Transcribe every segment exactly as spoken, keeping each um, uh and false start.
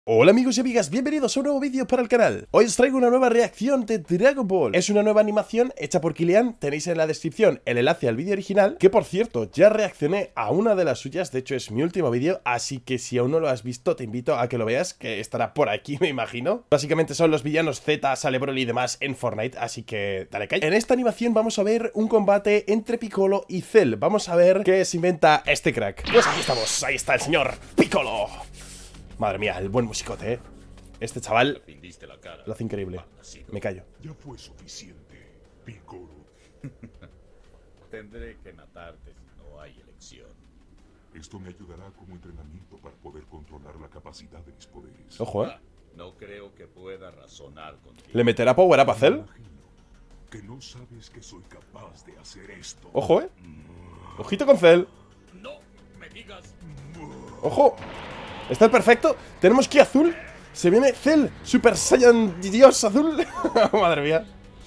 Hola amigos y amigas, bienvenidos a un nuevo vídeo para el canal. Hoy os traigo una nueva reacción de Dragon Ball. Es una nueva animación hecha por Kilian. Tenéis en la descripción el enlace al vídeo original, que por cierto, ya reaccioné a una de las suyas. De hecho es mi último vídeo, así que si aún no lo has visto te invito a que lo veas, que estará por aquí me imagino. Básicamente son los villanos Z, sale Broly y demás en Fortnite, así que dale caña. En esta animación vamos a ver un combate entre Piccolo y Cell. Vamos a ver qué se inventa este crack. Pues aquí estamos, ahí está el señor Piccolo. Madre mía, el buen musicote, ¿eh? Este chaval lo hace increíble. Me callo. Ya fue suficiente, Piccolo. Tendré que matarte si no hay elección. Esto me ayudará como entrenamiento para poder controlar la capacidad de mis poderes. Ojo, ¿eh? Ah, no creo que pueda razonar contigo. ¿Le meterá power up a Cell? Imagino que no sabes que soy capaz de hacer esto. Ojo, ¿eh? Ojito con Cell. No me digas. Ojo. Está el perfecto. Tenemos ki azul. Se viene Cell, Super Saiyan Dios azul. Madre mía.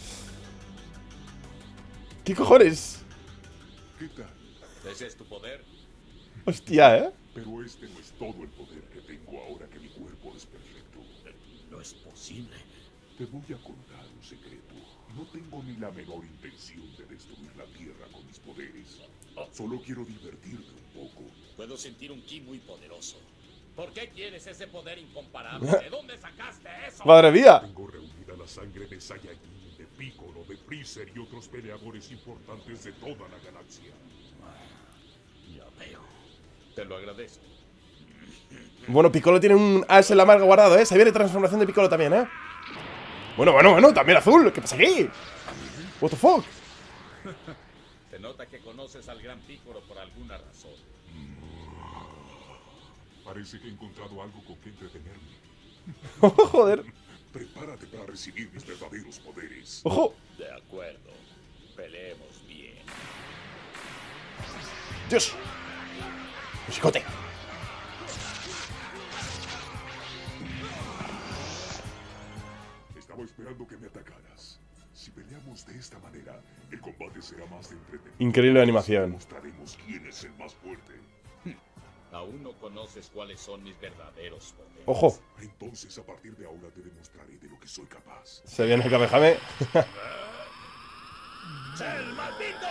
¿Qué cojones? ¿Qué tal? ¿Ese es tu poder? Hostia, ¿eh? Pero este no es todo el poder que tengo ahora que mi cuerpo es perfecto. No es posible. Te voy a contar un secreto. No tengo ni la menor intención de destruir la Tierra con mis poderes. Solo quiero divertirme un poco. Puedo sentir un ki muy poderoso. ¿Por qué quieres ese poder incomparable? ¿De dónde sacaste eso? Madre mía. Tengo reunida la sangre de Saiyajin, de Piccolo, de Freezer y otros peleadores importantes de toda la galaxia. Ya veo. Te lo agradezco. Bueno, Piccolo tiene un as en la marca guardado, ¿eh? Se viene transformación de Piccolo también, ¿eh? Bueno, bueno, bueno, también azul. ¿Qué pasa aquí? What the fuck? Se nota que conoces al gran Piccolo por alguna razón. Parece que he encontrado algo con que entretenerme. Joder. Prepárate para recibir mis verdaderos poderes. Ojo. De acuerdo. Peleemos bien. Dios. Musicote. Estaba esperando que me atacaras. Si peleamos de esta manera, el combate será más entretenido. Increíble animación. Mostraremos quién es el más fuerte. Aún no conoces cuáles son mis verdaderos poderes. Ojo. Entonces, a partir de ahora te demostraré de lo que soy capaz. Se viene el Kamehame. ¡El maldito!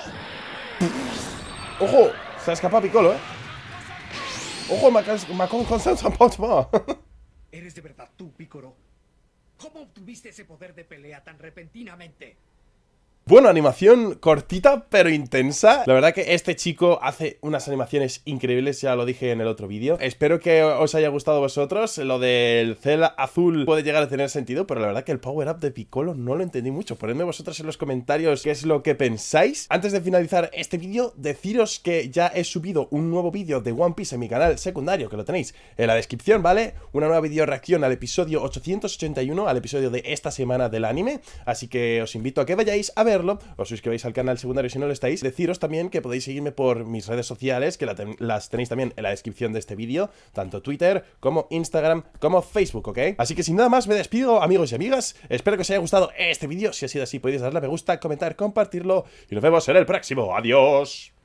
Ojo. Se ha escapado Piccolo, ¿eh? Ojo, Macon con Samson Potma. ¿Eres de verdad tú, Piccolo? ¿Cómo obtuviste ese poder de pelea tan repentinamente? Bueno, animación cortita pero intensa. La verdad que este chico hace unas animaciones increíbles, ya lo dije en el otro vídeo. Espero que os haya gustado a vosotros. Lo del Cell azul puede llegar a tener sentido, pero la verdad que el power up de Piccolo no lo entendí mucho. Ponedme vosotros en los comentarios qué es lo que pensáis. Antes de finalizar este vídeo, deciros que ya he subido un nuevo vídeo de One Piece en mi canal secundario, que lo tenéis en la descripción, ¿vale? Una nueva video reacción al episodio ochocientos ochenta y uno, al episodio de esta semana del anime. Así que os invito a que vayáis a ver verlo, os suscribáis al canal secundario si no lo estáis. Deciros también que podéis seguirme por mis redes sociales, que la ten las tenéis también en la descripción de este vídeo, tanto Twitter como Instagram como Facebook, ¿ok? Así que sin nada más me despido, amigos y amigas. Espero que os haya gustado este vídeo. Si ha sido así, podéis darle a me gusta, comentar, compartirlo y nos vemos en el próximo. ¡Adiós!